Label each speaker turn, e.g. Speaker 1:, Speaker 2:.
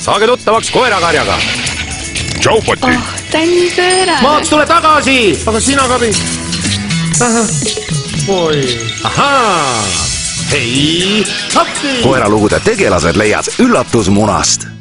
Speaker 1: Saage tuttavaks koerakarjaga.
Speaker 2: Tšau, Poti.
Speaker 3: Ta on nii pöörane.
Speaker 1: Maaks, tule tagasi! Aga sina, Kabi. Oi. Ahaa. Hei, hoppi!
Speaker 4: Koeralugude tegelased leiad üllatusmunast.